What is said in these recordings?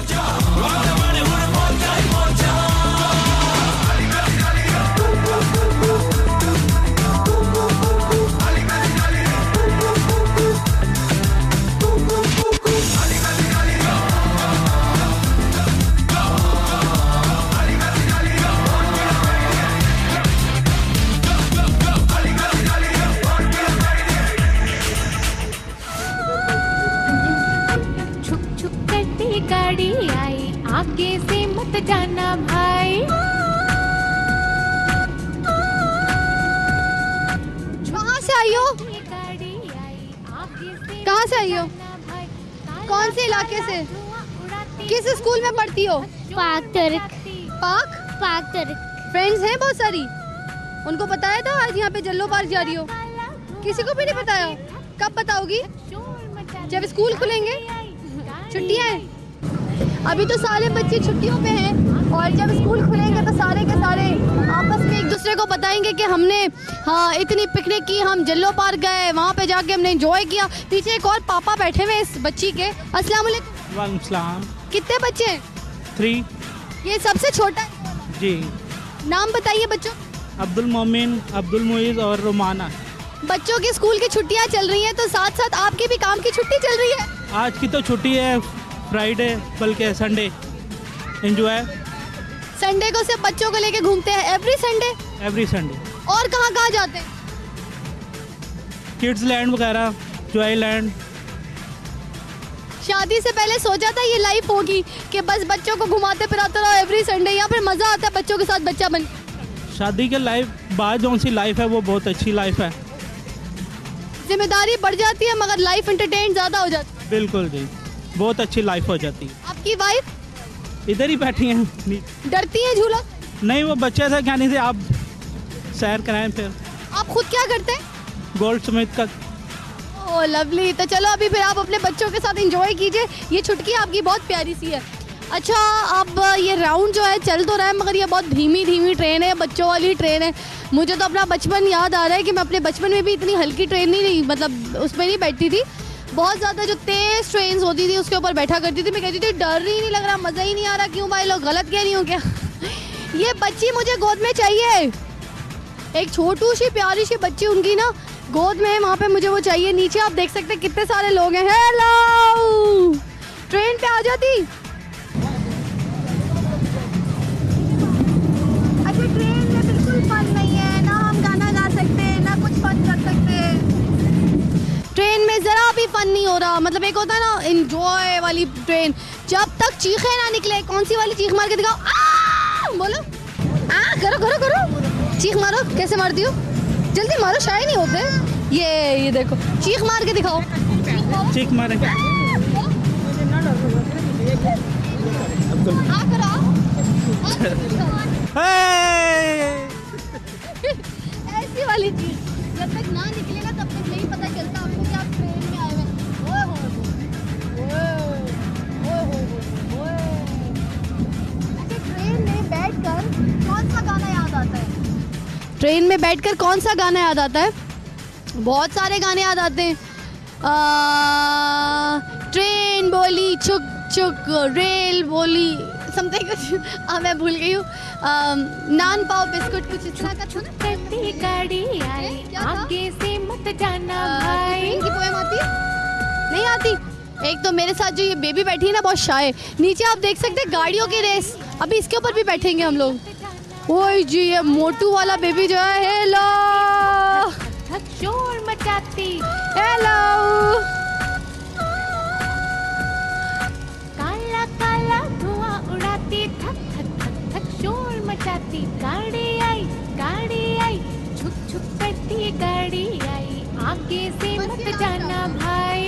गाड़ी आई आगे से मत जाना भाई। कहाँ से आई हो? कहाँ से आई हो? कौन से इलाके से? किस स्कूल में पढ़ती हो? पाक तुर्क। पाक तुर्क। फ्रेंड्स हैं बहुत सारी? उनको बताया था आज यहाँ पे जल्लो पार्क जा रही हो? किसी को भी नहीं बताया? कब बताओगी? जब स्कूल खुलेंगे? छुट्टियाँ हैं? अभी तो सारे बच्चे छुट्टियों पे हैं और जब स्कूल खुलेंगे तो सारे के सारे आपस में एक दूसरे को बताएंगे कि हमने इतनी पिकनिक की, हम जल्लो पार्क गए, वहाँ पे जाके हमने एंजॉय किया। पीछे एक और पापा बैठे हुए इस बच्ची के। अस्सलाम वालेकुम। वालेकुम सलाम। कितने बच्चे हैं? 3। ये सबसे छोटा है? जी। नाम बताइए बच्चों। अब्दुल मोमिन, अब्दुल मुइज़ और रुमाना। बच्चों की स्कूल की छुट्टियाँ चल रही हैं तो साथ साथ आपकी भी काम की छुट्टी चल रही है? आज की तो छुट्टी है, फ्राइडे बल्कि संडे एंजॉय। संडे को सिर्फ बच्चों को लेके घूमते हैं? Every Sunday? Every Sunday. और कहाँ कहाँ जाते हैं? किड्स लैंड वगैरह, जॉय लैंड। शादी से पहले सोचा था ये लाइफ होगी कि बस बच्चों को घुमाते फिराते रहो एवरी संडे, या फिर मज़ा आता है बच्चों के साथ बच्चा बन? शादी के लाइफ बाद जो सी लाइफ है वो बहुत अच्छी लाइफ है। जिम्मेदारी बढ़ जाती है मगर लाइफ एंटरटेन ज़्यादा हो जाती है। बिल्कुल जी, बहुत अच्छी लाइफ हो जाती है। आपकी वाइफ इधर ही बैठी हैं। डरती है झूला? नहीं, वो बच्चे से कहने से आप सैर कराएं। फिर आप खुद क्या करते हैं? गोल्ड स्मिथ का। Oh lovely. तो चलो अभी फिर आप अपने बच्चों के साथ एंजॉय कीजिए। ये छुटकी आपकी बहुत प्यारी सी है। अच्छा, अब ये राउंड जो है चल तो रहा है मगर ये बहुत धीमी धीमी ट्रेन है, बच्चों वाली ट्रेन है। मुझे तो अपना बचपन याद आ रहा है कि मैं अपने बचपन में भी इतनी हल्की ट्रेन नहीं, मतलब उसमें नहीं बैठती थी। बहुत ज़्यादा जो तेज़ ट्रेन होती थी उसके ऊपर बैठा करती थी। मैं कहती थी डर ही नहीं लग रहा, मज़ा ही नहीं आ रहा। क्यों भाई लोग गलत कह रही हूँ क्या? ये बच्ची मुझे गोद में चाहिए। एक छोटू सी प्यारी सी बच्ची उनकी ना गोद में है, वहाँ पे मुझे वो चाहिए। नीचे आप देख सकते हैं कितने सारे लोग हैं। हेलो, ट्रेन पे आ जाती। अच्छा, ट्रेन में बिल्कुल फन नहीं है ना, हम गाना गा सकते ना कुछ फन कर सकते। ट्रेन में ज़रा भी फन नहीं हो रहा। मतलब एक होता है ना एंजॉय वाली ट्रेन, जब तक चीखें ना निकले। कौन सी वाली चीख मार के दिखाओ? बोलो करो करो करो, चीख मारो। कैसे मारती हो? जल्दी मारो, शाय नहीं होते। ये देखो, चीख मार के दिखाओ। चीख मारे। ऐसी वाली चीज जब तक ना निकले ना तब तक नहीं पता चलता आपको कि आप ट्रेन में आए हुए। अच्छा, ट्रेन में बैठकर कौन सा गाना याद आता है? ट्रेन में बैठकर कौन सा गाना याद आता है? बहुत सारे गाने याद आते हैं। ट्रेन बोली छुक छुक, रेल बोली समथिंग कुछ, मैं भूल गई हूँ। नान पाव बिस्कुट, कुछ इस तरह का था ना। गाड़ी आई आगे से मत जाना भाई। ट्रेन की पोएम आती है? नहीं आती। एक तो मेरे साथ जो ये बेबी बैठी है ना बहुत शाय। नीचे आप देख सकते हैं गाड़ियों की रेस, अभी इसके ऊपर भी बैठेंगे हम लोग। ओए जी, ये मोटू वाला बेबी जो है। हेलो, शोर मचाती। हेलो, काला काला धुआं उड़ाती, थक थक थक थक शोर मचाती। गाड़ी आई छुक छुक करती। गाड़ी आई आगे से मत जाना भाई।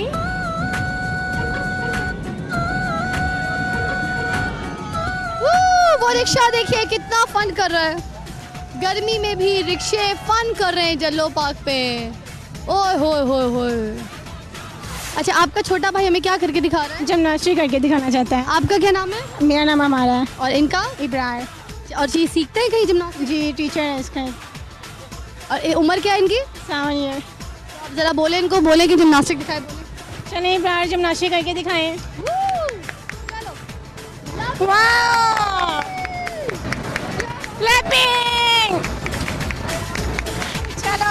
वो रिक्शा देखिए कितना फन कर रहा है। गर्मी में भी रिक्शे फन कर रहे हैं जल्लो पार्क पे। ओए होए होए होए। अच्छा, आपका छोटा भाई हमें क्या करके दिखा रहा है? जिम्नास्टिक करके दिखाना चाहता है। आपका क्या नाम है? मेरा नाम हमारा है। और इनका? इब्रार। और ये सीखते हैं कहीं जिम्नास्टिक? जी, टीचर है इसका। और उम्र क्या है इनकी? 7 ईयर। आप जरा बोले इनको, बोले कि जिम्नास्टिक दिखाए। बोले चलिए इब्रार जिम्नास्टिक करके दिखाएं। वाह क्लैपिंग चलो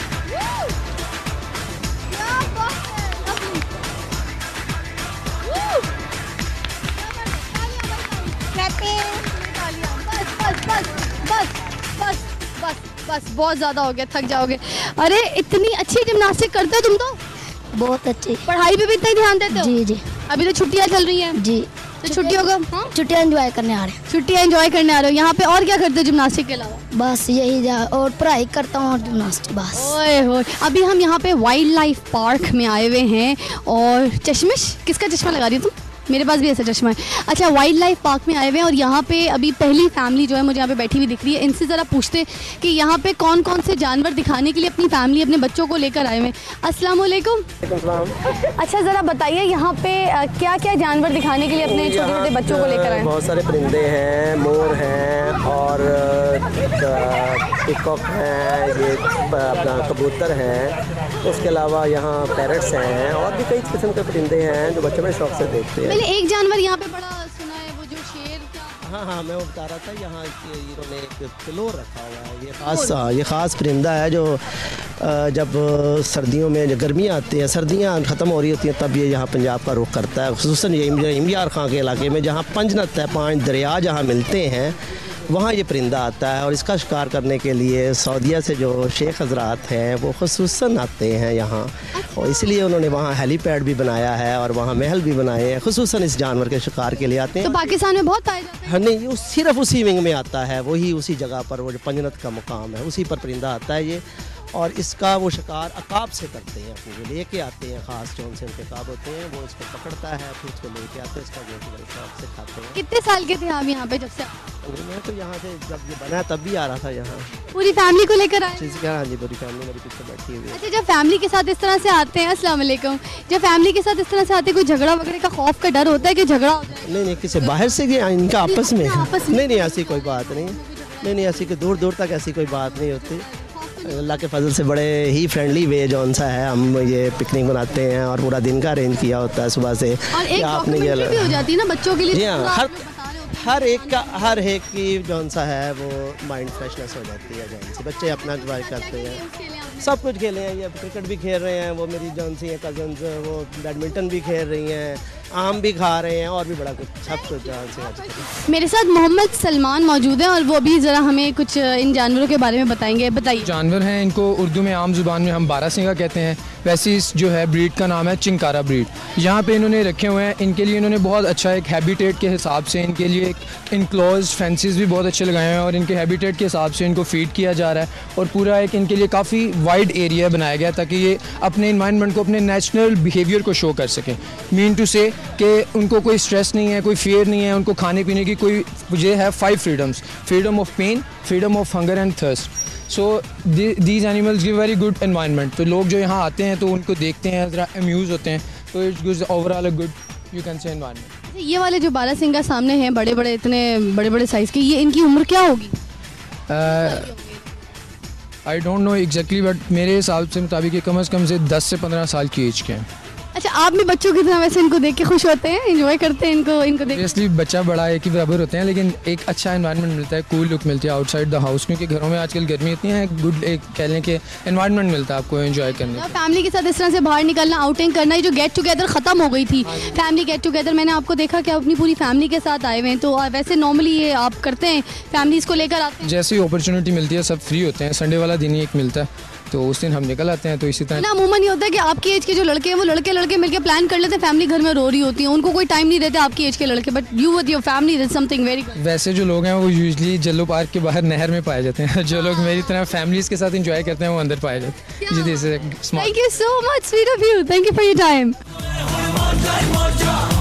बस बहुत ज़्यादा हो गया, थक जाओगे। अरे इतनी अच्छी जिम्नास्टिक करते हो तुम तो, बहुत अच्छी। पढ़ाई पे भी इतना ही ध्यान देते हो? जी जी अभी तो छुट्टियाँ चल रही हैं। जी तो छुट्टियों का छुट्टियाँ एंजॉय करने आ रहे हैं। छुट्टियाँ एंजॉय करने आ रहे हो। यहाँ पे और क्या करते हो जिम्नास्टिक के अलावा? बस यही और पढ़ाई करता हूँ और जिम्नास्टिक बस। ओए होए, अभी हम यहाँ पे वाइल्ड लाइफ पार्क में आए हुए हैं और चश्मिश, किसका चश्मा लगा रही हो तुम? मेरे पास भी ऐसा चश्मा है। अच्छा, वाइल्ड लाइफ पार्क में आए हुए हैं और यहाँ पे अभी पहली फैमिली जो है मुझे यहाँ पे बैठी हुई दिख रही है। इनसे ज़रा पूछते हैं कि यहाँ पे कौन कौन से जानवर दिखाने के लिए अपनी फैमिली, अपने बच्चों को लेकर आए हुए हैं। अस्सलाम वालेकुम। अच्छा, ज़रा बताइए यहाँ पे क्या क्या जानवर दिखाने के लिए अपने छोटे छोटे बच्चों को लेकर आए? बहुत सारे परिंदे हैं, मोर हैं और पिकॉक हैं, ये अपना कबूतर हैं। उसके अलावा यहाँ पैरट्स हैं और भी कई किस्म के परिंदे हैं जो बच्चे बड़े शौक से देखते हैं। मैंने एक जानवर यहाँ पे बड़ा सुना है, वो जो शेर का। हाँ, मैं वो बता रहा था, यहाँ इन्होंने एक किलोर रखा हुआ है। ये ख़ास परिंदा है जो जब सर्दियों में जब गर्मियाँ आती हैं, सर्दियाँ ख़त्म हो रही होती हैं, तब ये यहाँ पंजाब का रुख करता है। खुसूसन ये इमयार खां के इलाके में जहाँ पंजनत है, 5 दरिया जहाँ मिलते हैं, वहाँ ये परिंदा आता है और इसका शिकार करने के लिए सऊदीया से जो शेख हजरात हैं वो खुसूसन आते हैं यहाँ, और इसलिए उन्होंने वहाँ हेलीपैड भी बनाया है और वहाँ महल भी बनाए हैं, खुसूसन इस जानवर के शिकार के लिए आते हैं। तो पाकिस्तान में बहुत पाए जाते हैं? हाँ, नहीं, सिर्फ उसी विंग में आता है, वही उसी जगह पर, वो जो पंजनत का मुकाम है उसी पर परिंदा आता है ये। और इसका वो शिकार अकाब से करते हैं, अपने जो लेके आते हैं, ख़ास जो उनसे उनके अकाब होते हैं, वो इसको पकड़ता है, फिर उसको लेके आते हैं, इसका गोश्त बड़े शौक से खाते हैं। कितने साल के थे आप यहाँ पे जब से? मैं तो यहाँ से जब ये बना तब भी आ रहा था यहाँ। पूरी फैमिली को लेकर आए? हाँ जी, पूरी फैमिली मेरी पीछे बैठी हुई है। अच्छा, जब फैमिली के साथ इस तरह से आते हैं, अस्सलाम वालेकुम, जब फैमिली के साथ इस तरह से आते हैं, कोई झगड़ा वगैरह का खौफ का डर होता है कि झगड़ा हो जाए? नहीं, किसी बाहर से इनका आपस में नहीं, ऐसी कोई बात नहीं, ऐसी कोई दूर दूर तक ऐसी कोई बात नहीं होती। अल्लाह के फजल से बड़े ही फ्रेंडली वे जौन सा है, हम ये पिकनिक बनाते हैं और पूरा दिन का अरेंज किया होता है सुबह से। और एक डॉक्यूमेंट्री भी हो जाती है ना बच्चों के लिए? जी हाँ, हर एक की जौन सा है वो माइंड फ्रेशनेस हो जाती है, जौन सी बच्चे अपना एंजॉय करते हैं, सब कुछ खेले हैं। ये क्रिकेट भी खेल रहे हैं, वो मेरी जौन सी है कजन्स, वो बैडमिंटन भी खेल रही हैं, आम भी खा रहे हैं और भी बड़ा कुछ, सब कुछ जौन से। मेरे साथ मोहम्मद सलमान मौजूद हैं और वो भी ज़रा हमें कुछ इन जानवरों के बारे में बताएंगे। बताइए। जानवर हैं, इनको उर्दू में आम जुबान में हम बारहसिंगा कहते हैं, वैसे इस जो है ब्रीड का नाम है चिंकारा ब्रीड। यहाँ पे इन्होंने रखे हुए हैं, इनके लिए इन्होंने बहुत अच्छा एक हैबिटेट के हिसाब से इनके लिए एक इनक्लोज फेंसेस भी बहुत अच्छे लगाए हुए हैं और इनके हैबिटेट के हिसाब से इनको फीड किया जा रहा है और पूरा एक इनके लिए काफ़ी वाइड एरिया बनाया गया ताकि ये अपने इन्वायरमेंट को, अपने नेचुरल बिहेवियर को शो कर सकें। मीन टू से कि उनको कोई स्ट्रेस नहीं है, कोई फियर नहीं है, उनको खाने पीने की कोई, ये है 5 freedoms: freedom of pain, freedom of hunger and thirst. So these animals give very good environment. तो लोग जो यहाँ आते हैं तो उनको देखते हैं, ज़रा अम्यूज़ होते हैं, तो it's gives overall a good, you can say, environment. ये वाले जो बारहसिंगा सामने हैं, बड़े बड़े, इतने बड़े बड़े साइज़ के, ये इनकी उम्र क्या होगी? I don't know exactly, but मेरे हिसाब से मुताबिक ये कम से कम से 10 से 15 साल की एज के हैं। अच्छा, आप भी बच्चों की तरह वैसे इनको देख के खुश होते हैं, एंजॉय करते हैं इनको देख? ऑब्वियसली बच्चा बड़ा एक ही बराबर होते हैं, लेकिन एक अच्छा एनवायरनमेंट मिलता है, कूल लुक मिलती है आउटसाइड द हाउस, क्योंकि घरों में आजकल गर्मी इतनी है, गुड एक कह लें कि एनवायरनमेंट मिलता है आपको एंजॉय करने का। फैमिली के साथ इस तरह से बाहर निकलना, आउटिंग करना, ये जो गेट टुगेदर ख़त्म हो गई थी, फैमिली गेट टुगेदर, मैंने आपको देखा कि आप अपनी पूरी फैमिली के साथ आए हुए हैं, तो वैसे नॉर्मली ये आप करते हैं, फैमिलीज़ को लेकर आते हैं? जैसे ही अपॉर्चुनिटी मिलती है, सब फ्री होते हैं, संडे वाला दिन ही एक मिलता है, तो उस दिन हम निकल आते हैं। तो इसी तरह ना अमूमन ये होता है कि आपकी एज के जो लड़के हैं वो लड़के मिलकर प्लान कर लेते हैं, फैमिली घर में रो रही होती है, उनको कोई टाइम नहीं देते आपकी एज के लड़के, but you with your family that's something very good. वैसे जो लोग हैं वो यूजुअली जल्लो पार्क के बाहर नहर में पाए जाते हैं, जो लोग मेरी तरह फैमिलीज़ के साथ एंजॉय करते हैं वो अंदर पाए जाते हैं। Thank you so much, sweet of you, thank you for your time.